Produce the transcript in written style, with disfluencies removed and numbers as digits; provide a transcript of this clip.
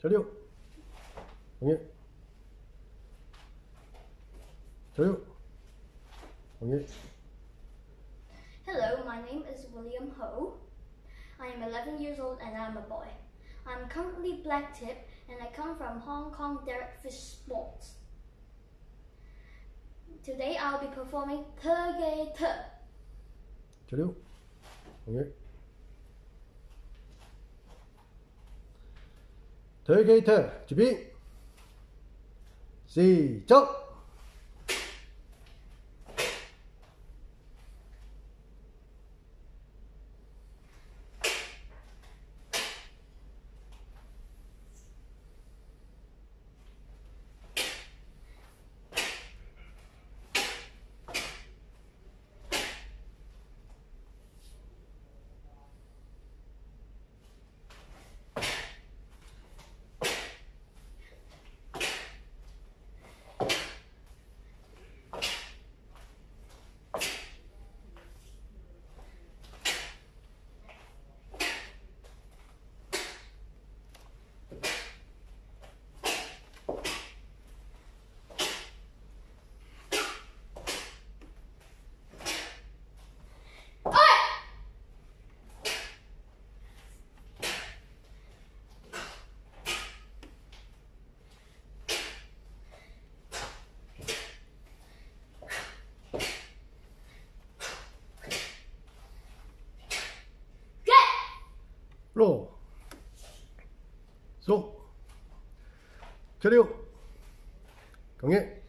交六，红叶，交六，红叶。 Hello, my name is William Ho. I am 11 years old and I'm a boy. I'm currently black tip and I come from Hong Kong Derek Fish Sports. Today I'll be performing Te Ge Te. 交六，红叶。 Te Te 준비 시작. 로, 소,交六，경례.